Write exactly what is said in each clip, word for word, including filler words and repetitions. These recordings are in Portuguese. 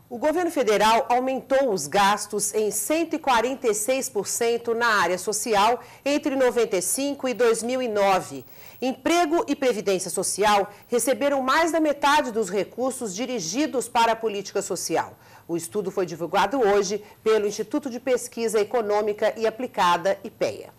O governo federal aumentou os gastos em cento e quarenta e seis por cento na área social entre noventa e cinco e dois mil e nove. Emprego e Previdência Social receberam mais da metade dos recursos dirigidos para a política social. O estudo foi divulgado hoje pelo Instituto de Pesquisa Econômica e Aplicada, IPEA.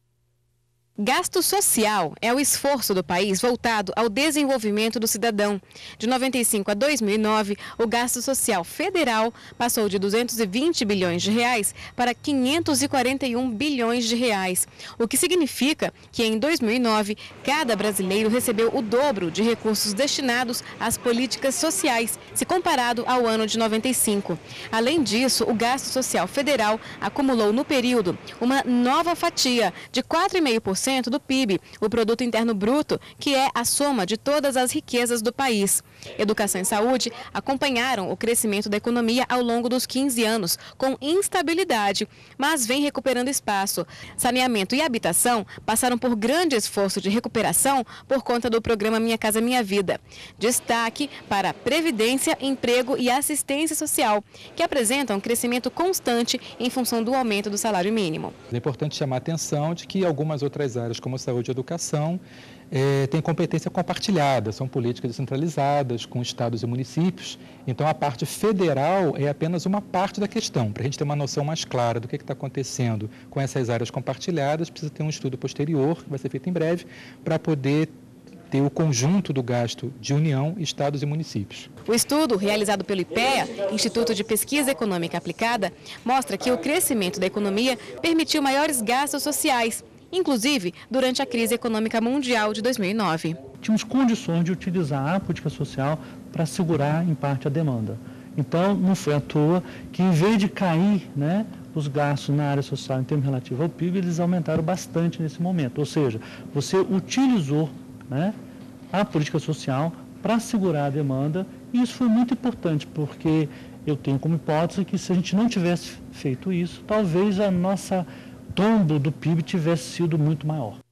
Gasto social é o esforço do país voltado ao desenvolvimento do cidadão. De noventa e cinco a dois mil e nove, o gasto social federal passou de duzentos e vinte bilhões de reais para quinhentos e quarenta e um bilhões de reais, o que significa que em dois mil e nove, cada brasileiro recebeu o dobro de recursos destinados às políticas sociais, se comparado ao ano de noventa e cinco. Além disso, o gasto social federal acumulou no período uma nova fatia de quatro vírgula cinco por cento do P I B, o Produto Interno Bruto, que é a soma de todas as riquezas do país. Educação e saúde acompanharam o crescimento da economia ao longo dos quinze anos, com instabilidade, mas vem recuperando espaço. Saneamento e habitação passaram por grande esforço de recuperação por conta do programa Minha Casa Minha Vida. Destaque para Previdência, Emprego e Assistência Social, que apresentam um crescimento constante em função do aumento do salário mínimo. É importante chamar a atenção de que algumas outras áreas, como saúde e educação, é, têm competência compartilhada, são políticas descentralizadas com estados e municípios. Então, a parte federal é apenas uma parte da questão. Para a gente ter uma noção mais clara do que está acontecendo com essas áreas compartilhadas, precisa ter um estudo posterior, que vai ser feito em breve, para poder ter o conjunto do gasto de União, estados e municípios. O estudo, realizado pelo IPEA, Instituto de Pesquisa Econômica Aplicada, mostra que o crescimento da economia permitiu maiores gastos sociais, inclusive durante a crise econômica mundial de dois mil e nove. Tínhamos condições de utilizar a política social para segurar, em parte, a demanda. Então, não foi à toa que, em vez de cair, né, os gastos na área social em termos relativos ao P I B, eles aumentaram bastante nesse momento. Ou seja, você utilizou, né, a política social para segurar a demanda, e isso foi muito importante, porque eu tenho como hipótese que, se a gente não tivesse feito isso, talvez a nossa tombo do P I B tivesse sido muito maior.